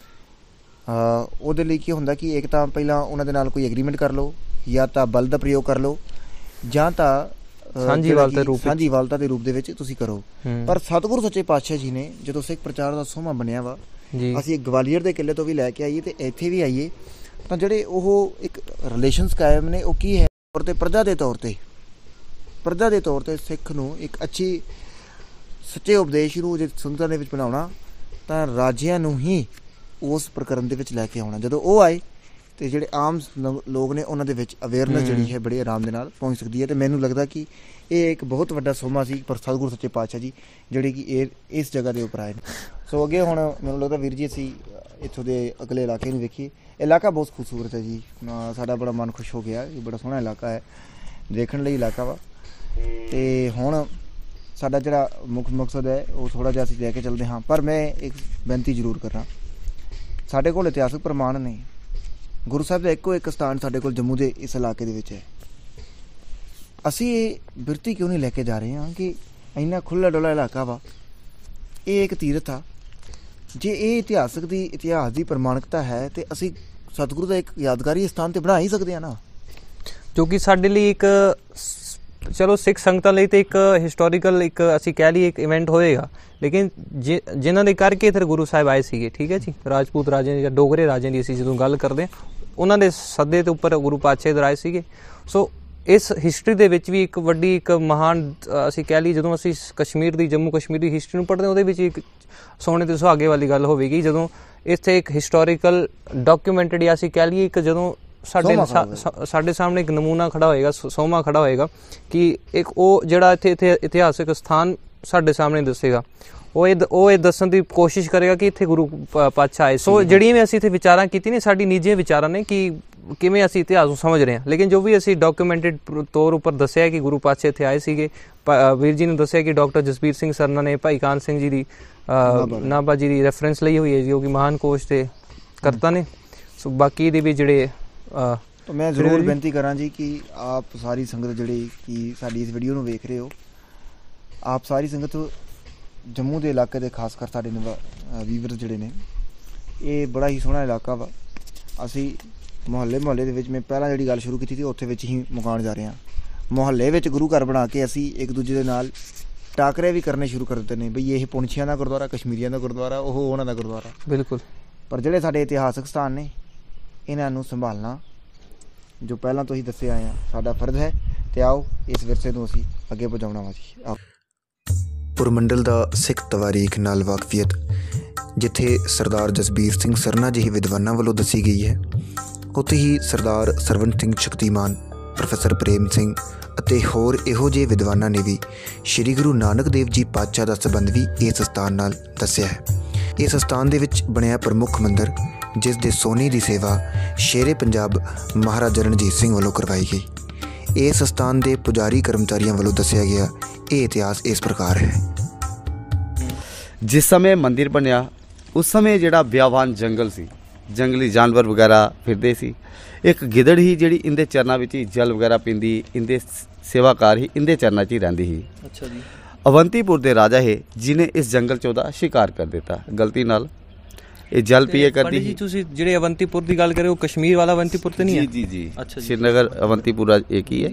ਅ, ਉਹਦੇ ਲਈ ਕੀ ਹੁੰਦਾ ਕਿ ਇੱਕ ਤਾਂ ਪਹਿਲਾਂ ਉਹਨਾਂ ਦੇ ਨਾਲ ਕੋਈ ਐਗਰੀਮੈਂਟ ਕਰ ਲਓ, ਜਾਂ ਤਾਂ ਬਲ ਦਾ ਪ੍ਰਯੋਗ ਕਰ ਲਓ, ਜਾਂ ਤਾਂ ਅ, ਸਾਂਝੀਵਾਲਤਾ ਜਿਹੜਾ ਕਿ ਰੂਪ ਵਿੱਚ। ਸਾਂਝੀਵਾਲਤਾ ਦੇ ਰੂਪ ਦੇ ਵਿੱਚ ਤੁਸੀਂ ਕਰੋ। ਹੂੰ। ਪਰ ਸਤਿਗੁਰੂ ਸੱਚੇ ਪਾਤਸ਼ਾਹ ਜੀ ਨੇ ਜਦੋਂ ਸਿੱਖ ਪ੍ਰਚਾਰ ਦਾ ਸੋਮਾ ਬਣਿਆ ਵਾ, ਜੀ ਅਸੀਂ ਗਵਾਲੀਅਰ ਦੇ ਕਿਲੇ ਤੋਂ ਵੀ ਲੈ ਕੇ ਆਈਏ ਤੇ ਇੱਥੇ ਵੀ ਆਈਏ, ਤਾਂ ਜਿਹੜੇ ਉਹ ਇੱਕ ਰਿਲੇਸ਼ਨਸ ਕਾਇਮ ਨੇ, ਉਹ ਕੀ ਹੈ ਤੌਰ ਤੇ ਪ੍ਰਜਾ ਦੇ ਤੌਰ ਤੇ ਪ੍ਰਜਾ ਦੇ ਤੌਰ ਤੇ ਸਿੱਖ ਨੂੰ ਇੱਕ ਅੱਛੀ ਸੱਚੇ ਉਪਦੇਸ਼ ਨੂੰ ਜੇ ਸੰਗਤਾਂ ਦੇ ਵਿੱਚ ਬਣਾਉਣਾ, ਤਾਂ ਰਾਜਿਆਂ ਨੂੰ ਹੀ ਉਸ ਪ੍ਰਕਰਮ ਦੇ ਵਿੱਚ ਲੈ ਕੇ ਆਉਣਾ। ਜਦੋਂ ਉਹ ਆਏ ਤੇ ਜਿਹੜੇ ਆਮ ਨ- ਲੋਕ ਨੇ, ਉਹਨਾਂ ਦੇ ਵਿੱਚ ਅਵੇਅਰਨੈਸ ਜਿਹੜੀ ਹੈ ਬੜੇ ਆਰਾਮ ਦੇ ਨਾਲ ਪਹੁੰਚ ਸਕਦੀ ਹੈ। ਤੇ ਮੈਨੂੰ ਲੱਗਦਾ ਕਿ ਇਹ ਇੱਕ ਬਹੁਤ ਵੱਡਾ ਸੋਮਾ ਸੀ ਪਰ ਸਤਿਗੁਰੂ ਸੱਚੇ ਪਾਤਸ਼ਾਹ ਜੀ ਜਿਹੜੇ ਕਿ ਇਹ ਇਸ ਜਗ੍ਹਾ ਦੇ ਉੱਪਰ ਆਏ ਨੇ। ਸੋ ਅੱਗੇ ਹੁਣ ਮੈਨੂੰ ਲੱਗਦਾ ਵੀਰ ਜੀ ਅਸੀਂ ਇੱਥੋਂ ਦੇ ਅਗਲੇ ਇਲਾਕੇ ਨੂੰ ਵੇਖੀਏ। ਇਲਾਕਾ ਬਹੁਤ ਖੂਬਸੂਰਤ ਹੈ ਜੀ, ਅ, ਸਾਡਾ ਬੜਾ ਮਨ ਖੁਸ਼ ਹੋ ਗਿਆ। ਇਹ ਬੜਾ ਸੋਹਣਾ ਇਲਾਕਾ ਹੈ, ਦੇਖਣ ਲਈ ਇਲਾਕਾ ਵਾ। ਤੇ ਹੁਣ ਸਾਡਾ ਜਿਹੜਾ ਮੁੱਖ ਮਕਸਦ ਹੈ ਉਹ ਥੋੜ੍ਹਾ ਜਿਹਾ ਅਸੀਂ ਲੈ ਕੇ ਚੱਲਦੇ ਹਾਂ, ਪਰ ਮੈਂ ਇੱਕ ਬੇਨਤੀ ਜ਼ਰੂਰ ਕਰਾਂ। ਸਾਡੇ ਕੋਲ ਇਤਿਹਾਸਕ ਪ੍ਰਮਾਣ ਨੇ, ਗੁਰੂ ਸਾਹਿਬ ਦਾ ਇੱਕੋ ਇੱਕ ਸਥਾਨ ਸਾਡੇ ਕੋਲ ਜੰਮੂ ਦੇ ਇਸ ਇਲਾਕੇ ਦੇ ਵਿੱਚ ਹੈ। ਅਸੀਂ ਇਹ ਬਿਰਤੀ ਕਿਉਂ ਨਹੀਂ ਲੈ ਕੇ ਜਾ ਰਹੇ ਹਾਂ ਕਿ ਇੰਨਾ ਖੁੱਲ੍ਹਾ ਡੁੱਲਾ ਇਲਾਕਾ ਵਾ, ਇਹ ਇੱਕ ਤੀਰਥ ਆ। ਜੇ ਇਹ ਇਤਿਹਾਸਕ ਦੀ ਇਤਿਹਾਸ ਦੀ ਪ੍ਰਮਾਣਿਕਤਾ ਹੈ ਤੇ ਅਸੀਂ ਸਤਿਗੁਰੂ ਦਾ ਇੱਕ ਯਾਦਗਾਰੀ ਸਥਾਨ ਤੇ ਬਣਾ ਹੀ ਸਕਦੇ ਹਾਂ ਨਾ। ਜੋ ਕਿ ਸਾਡੇ ਲਈ ਇੱਕ ਸ- ਚਲੋ ਸਿੱਖ ਸੰਗਤਾਂ ਲਈ ਤੇ ਇੱਕ ਹਿਸਟੋਰੀਕਲ ਇੱਕ ਅਸੀਂ ਕਹਿ ਲਈਏ ਇੱਕ ਇਵੈਂਟ ਹੋਏਗਾ, ਲੇਕਿਨ ਜਿ- ਜਿਨ੍ਹਾਂ ਦੇ ਕਰਕੇ ਇੱਥੇ ਗੁਰੂ ਸਾਹਿਬ ਆਏ ਸੀਗੇ, ਠੀਕ ਹੈ ਜੀ, ਰਾਜਪੂਤ ਰਾਜਿਆਂ ਦੀ ਜਾਂ ਡੋਗਰੇ ਰਾਜਿਆਂ ਦੀ ਅਸੀਂ ਜਦੋਂ ਗੱਲ ਕਰਦੇ ਹਾਂ, ਉਹਨਾਂ ਦੇ ਸੱਦੇ ਦੇ ਉੱਪਰ ਗੁਰੂ ਪਾਤਸ਼ਾਹ ਇੱਧਰ ਆਏ ਸੀਗੇ। ਸੋ ਇਸ ਹਿਸਟਰੀ ਦੇ ਵਿੱਚ ਵੀ ਇੱਕ ਵੱਡੀ ਇੱਕ ਮਹਾਨ ਅ, ਅਸੀਂ ਕਹਿ ਲਈਏ ਜਦੋਂ ਅਸੀਂ ਸ- ਕਸ਼ਮੀਰ ਦੀ ਜੰਮੂ ਕਸ਼ਮੀਰ ਦੀ ਹਿਸਟਰੀ ਨੂੰ ਪੜ੍ਹਦੇ ਹਾਂ, ਉਹਦੇ ਵਿੱਚ ਇੱਕ ਸੋਨੇ ਤੇ ਸੁਹਾਗੇ ਵਾਲੀ ਗੱਲ ਹੋਵੇਗੀ ਜਦੋਂ ਇੱਥੇ ਇੱਕ ਹਿਸਟੋਰੀਕਲ ਡਾਕੂਮੈਂਟਡ ਜਾਂ ਅਸੀਂ ਕਹਿ ਲਈਏ ਇੱਕ ਜਦੋਂ ਸਾਡੇ ਸੋਮਾ ਸਾ- ਖੜਾ ਸਾ- ਸਾਡੇ ਸਾਹਮਣੇ ਇੱਕ ਨਮੂਨਾ ਖੜਾ ਹੋਏਗਾ, ਸੋ- ਸੋਮਾ ਖੜਾ ਹੋਏਗਾ ਕਿ ਇੱਕ ਉਹ ਜਿਹੜਾ ਇੱਥੇ ਇੱਥੇ ਇਤਿਹਾਸਕ ਸਥਾਨ ਸਾਡੇ ਸਾਹਮਣੇ ਦੱਸੇਗਾ। ਉਹ ਇਹ ਦ- ਉਹ ਇਹ ਦੱਸਣ ਦੀ ਕੋਸ਼ਿਸ਼ ਕਰੇਗਾ ਕਿ ਇੱਥੇ ਗੁਰੂ ਪ- ਪਾਤਸ਼ਾਹ ਆਏ। ਸੋ ਜਿਹੜੀਆਂ ਵੀ ਅਸੀਂ ਇੱਥੇ ਵਿਚਾਰਾਂ ਕੀਤੀ ਨੇ, ਸਾਡੀ ਨਿੱਜੀ ਵਿਚਾਰਾਂ ਨੇ ਕਿ ਕਿਵੇਂ ਅਸੀਂ ਇਤਿਹਾਸ ਨੂੰ ਸਮਝ ਰਹੇ ਹਾਂ, ਲੇਕਿਨ ਜੋ ਵੀ ਅਸੀਂ ਡਾਕੂਮੈਂਟਡ ਤੌਰ ਉੱਪਰ ਦੱਸਿਆ ਕਿ ਗੁਰੂ ਪਾਤਸ਼ਾਹ ਇੱਥੇ ਆਏ ਸੀਗੇ। ਪ- ਅ, ਵੀਰ ਜੀ ਨੇ ਦੱਸਿਆ ਕਿ ਡਾਕਟਰ ਜਸਬੀਰ ਸਿੰਘ ਸਰਨਾ ਨੇ ਭਾਈ ਕਾਨ ਸਿੰਘ ਜੀ ਦੀ ਅ, ਨਾਭਾ ਜੀ ਦੀ ਰੈਫਰੈਂਸ ਲਈ ਹੋਈ ਹੈ, ਜੋ ਕਿ ਮਹਾਨ ਕੋਸ਼ ਦੇ ਕਰਤਾ ਨੇ। ਸੋ ਬਾਕੀ ਦੇ ਵੀ ਜਿਹੜੇ ਅ, ਤਾਂ ਮੈਂ ਜ਼ਰੂਰ ਬੇਨਤੀ ਕਰਾਂ ਜੀ ਕਿ ਆਪ ਸਾਰੀ ਸੰਗਤ ਜਿਹੜੀ ਕਿ ਸਾਡੀ ਇਸ ਵੀਡੀਓ ਨੂੰ ਵੇਖ ਰਹੇ ਹੋ, ਆਪ ਸਾਰੀ ਸੰਗਤ ਜੰਮੂ ਦੇ ਇਲਾਕੇ ਦੇ ਖਾਸ ਕਰ ਸਾਡੇ ਵੀਵਰ ਜਿਹੜੇ ਨੇ, ਇਹ ਬੜਾ ਹੀ ਸੋਹਣਾ ਇਲਾਕਾ ਵਾ। ਅਸੀਂ ਮੁਹੱਲੇ ਮੁਹੱਲੇ ਦੇ ਵਿੱਚ, ਮੈਂ ਪਹਿਲਾਂ ਜਿਹੜੀ ਗੱਲ ਸ਼ੁਰੂ ਕੀਤੀ ਸੀ ਉੱਥੇ ਵਿੱਚ ਹੀ ਮੁਕਾਉਣ ਜਾ ਰਹੇ ਹਾਂ। ਮੁਹੱਲੇ ਵਿੱਚ ਗੁਰੂ ਘਰ ਬਣਾ ਕੇ ਅਸੀਂ ਇੱਕ ਦੂਜੇ ਦੇ ਨਾਲ ਟਾਕਰੇ ਵੀ ਕਰਨੇ ਸ਼ੁਰੂ ਕਰ ਦਿੱਤੇ ਨੇ, ਬਈ ਇਹ ਪੁੰਛੀਆਂ ਦਾ ਗੁਰਦੁਆਰਾ, ਕਸ਼ਮੀਰੀਆਂ ਦਾ ਗੁਰਦੁਆਰਾ, ਉਹ ਉਹਨਾਂ ਦਾ ਗੁਰਦੁਆਰਾ। ਬਿਲਕੁਲ। ਪਰ ਜਿਹੜੇ ਸਾਡੇ ਇਤਿਹਾਸਕ ਸਥਾਨ ਨੇ, ਇਹਨਾਂ ਨੂੰ ਸੰਭਾਲਣਾ ਜੋ ਪਹਿਲਾਂ ਤੋਂ ਹੀ ਦੱਸੇ ਆਏ ਆ ਸਾਡਾ ਫਰਜ਼ ਹੈ। ਤੇ ਆਓ ਇਸ ਵਿਰਸੇ ਨੂੰ ਅਸੀਂ ਅੱਗੇ ਪਹੁੰਚਾਉਣਾ ਵਾ ਜੀ। ਆਓ। ਪੁਰਮੰਡਲ ਦਾ ਸਿੱਖ ਤਵਾਰੀਖ ਨਾਲ ਵਾਕਫੀਅਤ ਜਿੱਥੇ ਸਰਦਾਰ ਜਸਬੀਰ ਸਿੰਘ ਸਰਨਾ ਜਿਹੀ ਵਿਦਵਾਨਾਂ ਵੱਲੋਂ ਦੱਸੀ ਗਈ ਹੈ, ਉੱਥੇ ਹੀ ਸਰਦਾਰ ਸਰਵਨ ਸਿੰਘ ਸ਼ਕਤੀਮਾਨ, ਪ੍ਰੋਫੈਸਰ ਪ੍ਰੇਮ ਸਿੰਘ, ਅਤੇ ਹੋਰ ਇਹੋ ਜਿਹੇ ਵਿਦਵਾਨਾਂ ਨੇ ਵੀ ਸ਼੍ਰੀ ਗੁਰੂ ਨਾਨਕ ਦੇਵ ਜੀ ਪਾਤਸ਼ਾਹ ਦਾ ਸੰਬੰਧ ਵੀ ਇਸ ਸਥਾਨ ਨਾਲ ਦੱਸਿਆ ਹੈ। ਇਸ ਸਥਾਨ ਦੇ ਵਿੱਚ ਬਣਿਆ ਪ੍ਰਮੁੱਖ ਮੰਦਰ, ਜਿਸ ਦੇ ਸੋਨੇ ਦੀ ਸੇਵਾ ਸ਼ੇਰੇ ਪੰਜਾਬ ਮਹਾਰਾਜਾ ਰਣਜੀਤ ਸਿੰਘ ਵੱਲੋਂ ਕਰਵਾਈ ਗਈ। ਇਸ ਸਥਾਨ ਦੇ ਪੁਜਾਰੀ ਕਰਮਚਾਰੀਆਂ ਵੱਲੋਂ ਦੱਸਿਆ ਗਿਆ ਇਹ ਇਤਿਹਾਸ ਇਸ ਪ੍ਰਕਾਰ ਹੈ। जिस समय मंदिर बनया उस समय जिहड़ा बियावान जंगल सी, जंगली जानवर वगैरह फिरदे सी। एक गिदड़ ही जिहड़ी इंदे चरनां विच ही जल वगैरह पींदी, इंदे सेवाकार ही इंदे चरनां 'च ही रहिंदी ही। अच्छा जी। अवंतीपुर दे राजा है जिन्हें इस जंगल 'ਚ ਉਹਦਾ शिकार कर दिता गलती नाल। ਇਹ ਜਲ ਪੀਏ ਕਰਦੀ ਜੀ। ਤੁਸੀਂ ਜਿਹੜੇ ਅਵੰਤੀਪੁਰ ਦੀ ਗੱਲ ਕਰ ਰਹੇ ਹੋ ਕਸ਼ਮੀਰ ਵਾਲਾ ਅਵੰਤੀਪੁਰ ਤੇ ਨਹੀਂ ਹੈ? ਜੀ ਜੀ ਜੀ। ਅੱਛਾ ਜੀ। श्रीनगर अवंतीपुरा एक ही है।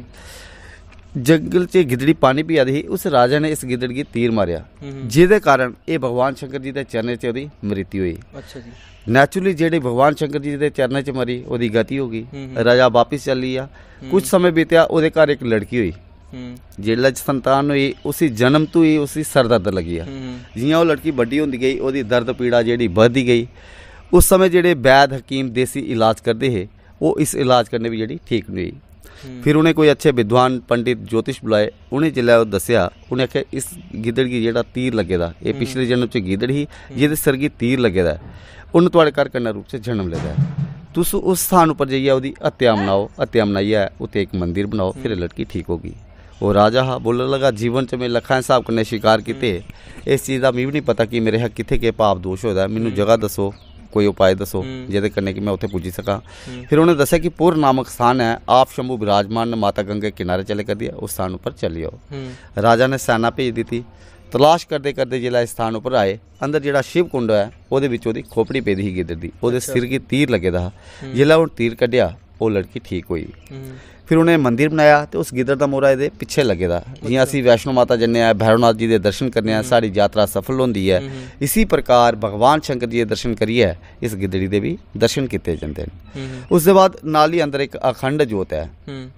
जंगल च गिदड़ी पानी पिया दी, उस राजा ने इस गिदड़ की तीर मारिया, जिहदे कारण ये भगवान शंकर जी के चरणें च ओहदी मृत्यु हुई। अच्छा जी। नैचुरली जेह्ड़ी भगवान शंकर जी के चरणें च मरी ओहदी गति हो गई। राजा वापिस चल लिया। कुछ समय बीत्या, ओहदे घर एक लड़की हुई। जिसलै संतान हुई उसी जन्म तो ही उसी सर दर्द लगी है। जियां वो लड़की बड्डी होंदी गई ओहदी दर्द पीड़ा जेह्ड़ी बधदी गई। उस समय जेह्ड़े वैद हकीम देसी इलाज करते हैं वो इस इलाज करने भी जेह्ड़ी ठीक नहीं हुई। फिर उन्हें कोई अच्छे विद्वान पंडित ज्योतिष बुलाए। उन्हें जिसलै ओह् दस्सेआ, उन्हें आखेआ इस गिदड़ गी जेह्ड़ा तीर लग्गे दा, ये पिछले जन्म च गिदड़ ही जेह्दे सिर गी तीर लग्गे दा, उन्न तुहाड़े घर कन्या रूप च जन्म लेदा है। तुस उस स्थान उप्पर जाइयै ओह्दी हत्या मनाओ, हत्या मनाइयै उत्थे एक मंदिर बनाओ, फिर लड़की ठीक होगी। वो राजा हा बोलन लगा जीवन च मैं लखां हिसाब कन्नै शिकार कीते, इस चीज़ का मिगी भी नहीं पता कि मेरे हक कित्थे केह् पाप दोष होए दा, मैनूं जगह दस्सो, कोई उपाय दस्सो जिहदे कन्नै कि मैं उत्थे पुज्जी सकां। फिर उन्हें दस्सिया कि पुर नामक स्थान है, आप शंभू विराजमान ने माता गंगा के किनारे चले कर दिया, उस स्थान पर चली आओ। राजा ने सेना भेज दी थी। तलाश करते करते जिसलै इस स्थान पर आए, अंदर जिहड़ा शिव कुंड है ओहदे विच ओहदी खोपड़ी पेदी ही गिदड़ दी, ओहदे सिर गी तीर लगे दा। जिसलै उन्हें तीर कड्ढिया वो लड़की ठीक हुई। फिर उन्हें मंदिर बनाया तो उस गिदड़ का मोहरा ये पिछे लगे दा। जियां असीं वैष्णो माता जन्ने आ, भैरवनाथ जी के दर्शन करने, साड़ी यात्रा सफल होंदी है, इसी प्रकार भगवान शंकर जी के दर्शन करिए इस गिदड़ी के भी दर्शन किए जाते हैं। उसके बाद नाल ही अंदर एक अखंड जोत है,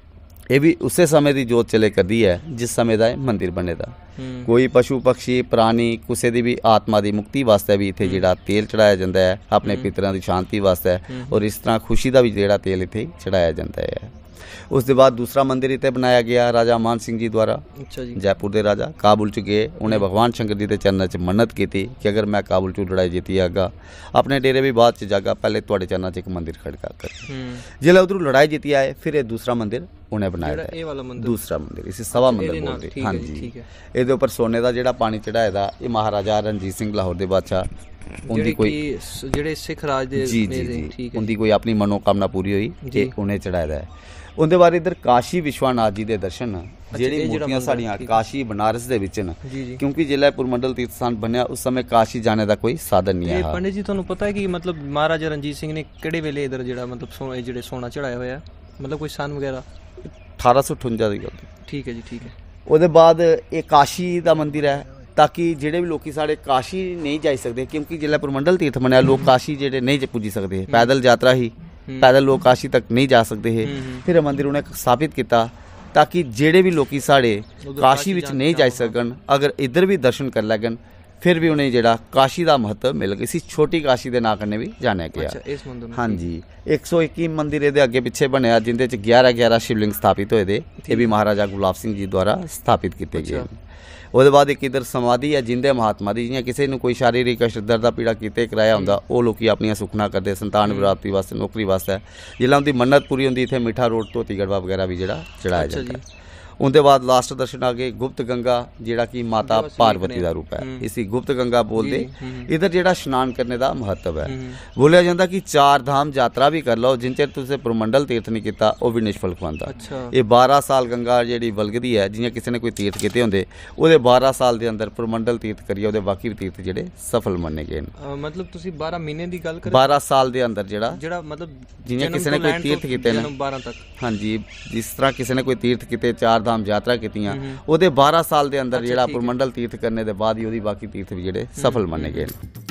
ये भी उसे समय की जोत चले करती है जिस समय का मंदिर बने दा। कोई पशु पक्षी प्राणी कुछ की भी आत्मा की मुक्ति वास्ते भी इत्थे जिहड़ा तेल चढ़ाया जाता है, अपने पितरां की शांति वास्ते, और इस तरह खुशी का भी जिहड़ा तेल इत्थे चढ़ाया जाता है। उसके बाद दूसरा मंदिर इत्थे बनाया गया राजा मान सिंह जी द्वारा। अच्छा जी। जयपुर के राजा काबुल च गए, उन्हें भगवान शंकर जी के चरणों च मन्नत की कि अगर मैं काबुल चो लड़ाई जीती आगा, अपने डेरे भी बाद च जागा, पहले तुहाडे चरणों च एक मंदिर खड़का कर। जिसलै उधरों लड़ाई जीती आए फिर ये दूसरा मंदिर उन्हें बनाया है, दूसरा मंदिर इसे सवा मंदिर बोलते हैं। हाँ जी। ये उपर सोने का जिहड़ा पानी चढ़ाए दा, ये महाराजा रणजीत सिंह लाहौर के बादशाह उनकी कोई जेहड़े सिख राज दे जी जी जी उनकी कोई अपनी मनोकामना पूरी हुई, उन्हें चढ़ाया है। उनके बाद इधर काशी विश्वनाथ जी के दर्शन जेहड़ी मूर्तियां साड़ियां काशी बनारस दे विच न, क्योंकि जिला पुरमंडल तीर्थ स्थान बनया उस समय काशी जाने का कोई साधन नहीं है। पंडित जी तुहानूं पता है कि मतलब महाराजा रणजीत सिंह ने किहड़े वेले इधर जिहड़ा मतलब सोना जिहड़े सोना चढ़ाया होया, मतलब कोई सन वगैरह? अठारह सौ अठवंजा की गल। ठीक है जी, ठीक है। उसके बाद ये काशी का मंदिर है, ताकि जेडे भी लोग साढ़े काशी नहीं जा सकते, क्योंकि जिला पुरमंडल तीर्थ बनया लोग काशी जेडे नहीं पुजी सकते, पैदल यात्रा ही, पैदल लोग काशी तक नहीं जा सकते हैं। फिर मंदिर उन्हें स्थापित किया ताकि जेडे भी लोग साढ़े काशी विच नहीं जा सकन, अगर इधर भी दर्शन कर लगन फिर भी उन्हें जेड़ा काशी का महत्व मिल गया। इसी छोटी काशी के नाम कन्नै भी जाने गया। अच्छा, हाँ जी। एक सौ इक्की मंदिर ये अगे पिछे बनया, जिंदे च ग्यारह ग्यारह शिवलिंग स्थापित होए दे, ये भी महाराजा गुलाब सिंह जी द्वारा स्थापित किए गए। उसके बाद एक इधर समाधि है जिंदे महात्मा दी, जियां किसी ने कोई शारीरिक कष्ट दर्द पीड़ा किते कराया होंदा, वो लोग अपनी सुखना करते संतान प्राप्ति वास्ते, नौकरी वास्ते। जिसलै उनकी मन्नत पूरी होंदी इत्थे मिठा रोड धोती गड़वा वगैरह भी जिहड़ा चढ़ाया जाता है। उनके बाद लास्ट दर्शन आ गए गुप्त गंगा, जिहड़ा कि माता पार्वती का रूप है, इसी गुप्त गंगा बोलते। इधर जिहड़ा स्नान करने का महत्व है, बोलिया जाता कि चार धाम यात्रा भी कर लो, जिन चेर तुसीं पुरमंडल तीर्थ नहीं किया वो भी निष्फल खुआंदा। ये बारह साल गंगा जिहड़ी वलगदी है, जियां किसी ने कोई तीर्थ किए होंदे, वो बारह साल के अंदर पुरमंडल तीर्थ करिए वो बाकी भी तीर्थ जिहड़े सफल मन्ने गए। मतलब तुसीं बारह महीने की गल कर, बारह साल के अंदर जिहड़ा जिहड़ा मतलब जियां किसी ने कोई तीर्थ किए ने बारह तक, हाँ जी, जिस तरह किसी ने कोई तीर्थ किए, चार धाम यात्रा की, ਉਹਦੇ बारह साल के अंदर ਜਿਹੜਾ ਪੁਰਮੰਡਲ ਤੀਰਥ ਕਰਨੇ ਦੇ ਬਾਅਦ ਹੀ ਉਹਦੀ ਬਾਕੀ ਤੀਰਥ ਵੀ ਜਿਹੜੇ ਸਫਲ ਮੰਨੇ ਗਏ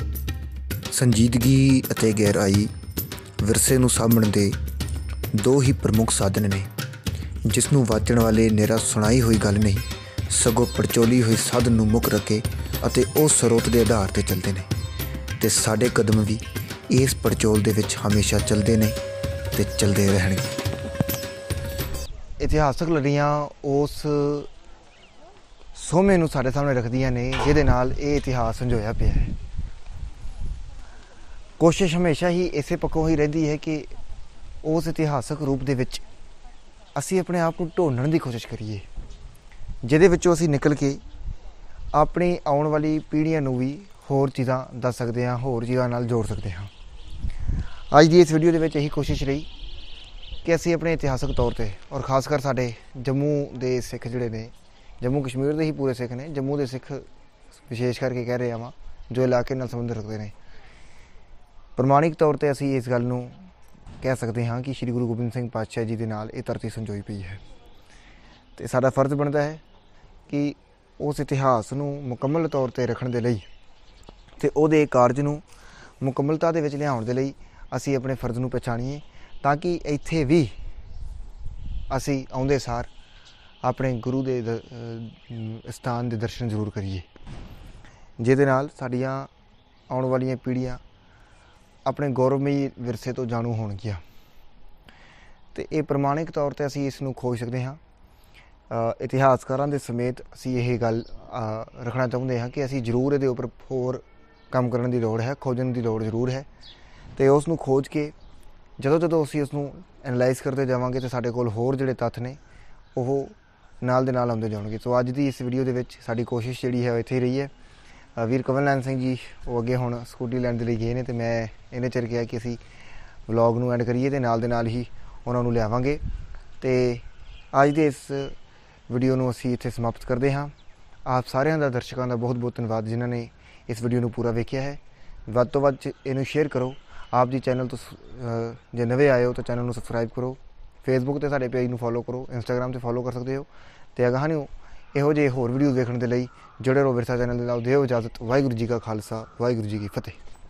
ਨੇ। ਸੰਜੀਦਗੀ ਅਤੇ ਗਹਿਰਾਈ ਵਿਰਸੇ ਨੂੰ ਸਾਂਭਣ ਦੇ ਦੋ ਹੀ ਪ੍ਰਮੁੱਖ ਸਾਧਨ ਨੇ, ਜਿਸ ਨੂੰ ਵਾਚਣ ਵਾਲੇ ਨਿਰਾ ਸੁਣਾਈ ਹੋਈ ਗੱਲ ਨਹੀਂ ਸਗੋਂ ਪੜਚੋਲੀ ਹੋਈ ਸਾਧਨ ਨੂੰ ਮੁੱਖ ਰੱਖੇ ਅਤੇ ਉਹ ਸਰੋਤ ਦੇ ਆਧਾਰ ਤੇ ਚੱਲਦੇ ਨੇ, ਤੇ ਸਾਡੇ ਕਦਮ ਵੀ ਇਸ ਪੜਚੋਲ ਦੇ ਵਿੱਚ ਹਮੇਸ਼ਾ ਚੱਲਦੇ ਨੇ ਤੇ ਚੱਲਦੇ ਰਹਿਣਗੇ। ਇਤਿਹਾਸਕ ਲੜੀਆਂ ਉਸ ਸੋਮੇ ਨੂੰ ਸਾਡੇ ਸਾਹਮਣੇ ਰੱਖਦੀਆਂ ਨੇ ਜਿਹਦੇ ਨਾਲ ਇਹ ਇਤਿਹਾਸ ਸੰਜੋਇਆ ਪਿਆ ਹੈ। ਕੋਸ਼ਿਸ਼ ਹਮੇਸ਼ਾ ਹੀ ਇਸੇ ਪੱਖੋਂ ਹੀ ਰਹਿੰਦੀ ਹੈ ਕਿ ਉਸ ਇਤਿਹਾਸਕ ਰੂਪ ਦੇ ਵਿੱਚ ਅਸੀਂ ਆਪਣੇ ਆਪ ਨੂੰ ਢੋਲਣ ਦੀ ਕੋਸ਼ਿਸ਼ ਕਰੀਏ, ਜਿਹਦੇ ਵਿੱਚੋਂ ਅਸੀਂ ਨਿਕਲ ਕੇ ਆਪਣੀ ਆਉਣ ਵਾਲੀ ਪੀੜ੍ਹੀਆਂ ਨੂੰ ਵੀ ਹੋਰ ਚੀਜ਼ਾਂ ਦੱਸ ਸਕਦੇ ਹਾਂ, ਹੋਰ ਚੀਜ਼ਾਂ ਨਾਲ ਜੋੜ ਸਕਦੇ ਹਾਂ। ਅੱਜ ਦੀ ਇਸ ਵੀਡੀਓ ਦੇ ਵਿੱਚ ਇਹੀ ਕੋਸ਼ਿਸ਼ ਰਹੀ ਕਿ ਅਸੀਂ ਆਪਣੇ ਇਤਿਹਾਸਕ ਤੌਰ ਤੇ ਔਰ ਖਾਸ ਕਰ ਸਾਡੇ ਜੰਮੂ ਦੇ ਸਿੱਖ ਜਿਹੜੇ ਨੇ, ਜੰਮੂ ਕਸ਼ਮੀਰ ਦੇ ਹੀ ਪੂਰੇ ਸਿੱਖ ਨੇ, ਜੰਮੂ ਦੇ ਸਿੱਖ ਵਿਸ਼ੇਸ਼ ਕਰਕੇ ਕਹਿ ਰਿਹਾ ਵਾਂ ਜੋ ਇਲਾਕੇ ਨਾਲ ਸੰਬੰਧ ਰੱਖਦੇ ਨੇ, ਪ੍ਰਮਾਣਿਕ ਤੌਰ ਤੇ ਅਸੀਂ ਇਸ ਗੱਲ ਨੂੰ ਕਹਿ ਸਕਦੇ ਹਾਂ ਕਿ ਸ਼੍ਰੀ ਗੁਰੂ ਗੋਬਿੰਦ ਸਿੰਘ ਪਾਤਸ਼ਾਹ ਜੀ ਦੇ ਨਾਲ ਇਹ ਧਰਤੀ ਸੰਜੋਈ ਪਈ ਹੈ। ਤੇ ਸਾਡਾ ਫਰਜ਼ ਬਣਦਾ ਹੈ ਕਿ ਉਸ ਇਤਿਹਾਸ ਨੂੰ ਮੁਕੰਮਲ ਤੌਰ ਤੇ ਰੱਖਣ ਦੇ ਲਈ ਤੇ ਉਹਦੇ ਕਾਰਜ ਨੂੰ ਮੁਕੰਮਲਤਾ ਦੇ ਵਿੱਚ ਲਿਆਉਣ ਦੇ ਲਈ ਅਸੀਂ ਆਪਣੇ ਫਰਜ਼ ਨੂੰ ਪਛਾਣੀਏ, ਤਾਂ ਕਿ ਇੱਥੇ ਵੀ ਅਸੀਂ ਆਉਂਦੇ ਸਾਰ ਆਪਣੇ ਗੁਰੂ ਦੇ ਸਥਾਨ ਦੇ ਦਰਸ਼ਨ ਜ਼ਰੂਰ ਕਰੀਏ, ਜਿਹਦੇ ਨਾਲ ਸਾਡੀਆਂ ਆਉਣ ਵਾਲੀਆਂ ਪੀੜ੍ਹੀਆਂ ਆਪਣੇ ਗੌਰਵਮਈ ਵਿਰਸੇ ਤੋਂ ਜਾਣੂ ਹੋਣਗੀਆਂ। ਤੇ ਇਹ ਪ੍ਰਮਾਣਿਕ ਤੌਰ ਤੇ ਅਸੀਂ ਇਸ ਨੂੰ ਖੋਜ ਸਕਦੇ ਹਾਂ। ਇਤਿਹਾਸਕਾਰਾਂ ਦੇ ਸਮੇਤ ਅਸੀਂ ਇਹ ਗੱਲ ਰੱਖਣਾ ਚਾਹੁੰਦੇ ਹਾਂ ਕਿ ਅਸੀਂ ਜ਼ਰੂਰ ਇਹਦੇ ਉੱਪਰ ਹੋਰ ਕੰਮ ਕਰਨ ਦੀ ਲੋੜ ਹੈ, ਖੋਜਣ ਦੀ ਲੋੜ ਜ਼ਰੂਰ ਹੈ। ਤੇ ਉਸ ਨੂੰ ਖੋਜ ਕੇ ਜਦੋਂ ਜਦੋਂ ਅਸੀਂ ਉਸ ਨੂੰ ਐਨਲਾਈਜ਼ ਕਰਦੇ ਜਾਵਾਂਗੇ ਤਾਂ ਸਾਡੇ ਕੋਲ ਹੋਰ ਜਿਹੜੇ ਤੱਥ ਨੇ ਉਹ ਨਾਲ ਦੇ ਨਾਲ ਆਉਂਦੇ ਜਾਣਗੇ। ਸੋ ਅੱਜ ਦੀ ਇਸ ਵੀਡੀਓ ਦੇ ਵਿੱਚ ਸਾਡੀ ਕੋਸ਼ਿਸ਼ ਜਿਹੜੀ ਹੈ ਉਹ ਇੱਥੇ ਹੀ ਰਹੀ ਹੈ। ਵੀਰ ਕਮਲ ਸਿੰਘ ਜੀ ਉਹ ਅੱਗੇ ਹੁਣ ਸਕੂਟੀ ਲੈਣ ਦੇ ਲਈ ਗਏ ਨੇ ਤੇ ਮੈਂ ਇਹਨੇ ਚਿਰ ਕਿਹਾ ਕਿ ਅਸੀਂ ਵਲੌਗ ਨੂੰ ਐਂਡ ਕਰੀਏ ਤੇ ਨਾਲ ਦੇ ਨਾਲ ਹੀ ਉਹਨਾਂ ਨੂੰ ਲਿਆਵਾਂਗੇ। ਤੇ ਅੱਜ ਦੇ ਇਸ ਵੀਡੀਓ ਨੂੰ ਅਸੀਂ ਇੱਥੇ ਸਮਾਪਤ ਕਰਦੇ ਹਾਂ। ਆਪ ਸਾਰਿਆਂ ਦਾ, ਦਰਸ਼ਕਾਂ ਦਾ ਬਹੁਤ ਬਹੁਤ ਧੰਨਵਾਦ ਜਿਨ੍ਹਾਂ ਨੇ ਇਸ ਵੀਡੀਓ ਨੂੰ ਪੂਰਾ ਵੇਖਿਆ ਹੈ। ਵੱਧ ਤੋਂ ਵੱਧ ਇਹਨੂੰ ਸ਼ੇਅਰ ਕਰੋ। ਆਪ ਜੀ ਚੈਨਲ ਤੋਂ ਜੇ ਨਵੇਂ ਆਏ ਹੋ ਤਾਂ ਚੈਨਲ ਨੂੰ ਸਬਸਕ੍ਰਾਈਬ ਕਰੋ। ਫੇਸਬੁੱਕ ਤੇ ਸਾਡੇ ਪੇਜ ਨੂੰ ਫੋਲੋ ਕਰੋ, ਇੰਸਟਾਗ੍ਰਾਮ ਤੇ ਫੋਲੋ ਕਰ ਸਕਦੇ ਹੋ। ਤੇ ਅਗਾਂਹ ਨੂੰ ਇਹੋ ਜਿਹੇ ਹੋਰ ਵੀਡੀਓ ਵੇਖਣ ਦੇ ਲਈ ਜੁੜੇ ਰਹੋ ਵਿਰਸਾ ਚੈਨਲ ਦੇ ਨਾਲ। ਦਿਓ ਇਜਾਜ਼ਤ। ਵਾਹਿਗੁਰੂ ਜੀ ਕਾ ਖਾਲਸਾ, ਵਾਹਿਗੁਰੂ ਜੀ ਕੀ ਫਤਿਹ।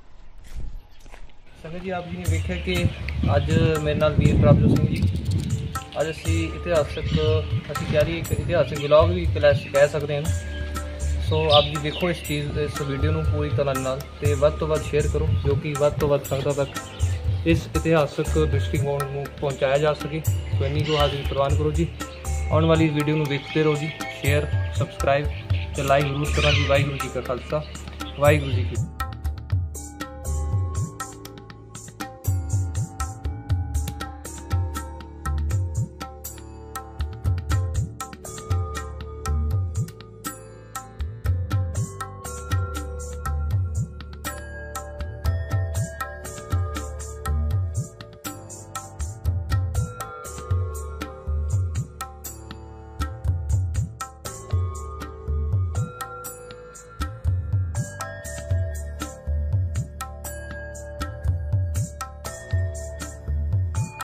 ਸੰਗਤ ਜੀ, ਆਪ ਜੀ ਨੇ ਵੇਖਿਆ ਕਿ ਅੱਜ ਮੇਰੇ ਨਾਲ ਵੀਰ ਪ੍ਰਭਜੋਤ ਸਿੰਘ ਜੀ, ਅੱਜ ਅਸੀਂ ਇਤਿਹਾਸਕ ਅਸੀਂ ਕਹਿ ਲਈਏ ਇੱਕ ਇਤਿਹਾਸਕ ਵਲੌਗ ਵੀ ਕਹਿ ਸਕਦੇ ਹਾਂ। ਸੋ ਆਪ ਜੀ ਦੇਖੋ ਇਸ ਚੀਜ਼ ਇਸ ਵੀਡੀਓ ਨੂੰ ਪੂਰੀ ਤਰ੍ਹਾਂ ਨਾਲ ਤੇ ਵੱਧ ਤੋਂ ਵੱਧ ਸ਼ੇਅਰ ਕਰੋ, ਜੋ ਕਿ ਵੱਧ ਤੋਂ ਵੱਧ ਸੰਗਤਾਂ ਤੱਕ ਇਸ ਇਤਿਹਾਸਕ ਦ੍ਰਿਸ਼ਟੀਕੋਣ ਨੂੰ ਪਹੁੰਚਾਇਆ ਜਾ ਸਕੇ। ਸੋ ਇੰਨੀ ਕੁ ਹਾਜ਼ਰੀ ਪ੍ਰਵਾਨ ਕਰੋ ਜੀ। ਆਉਣ ਵਾਲੀ ਵੀਡੀਓ ਨੂੰ ਵੇਖਦੇ ਰਹੋ ਜੀ। ਸ਼ੇਅਰ, ਸਬਸਕ੍ਰਾਈਬ ਤੇ ਲਾਈਕ ਜ਼ਰੂਰ ਕਰਨਾ ਜੀ। ਵਾਹਿਗੁਰੂ ਜੀ ਕਾ ਖਾਲਸਾ, ਵਾਹਿਗੁਰੂ ਜੀ ਕੀ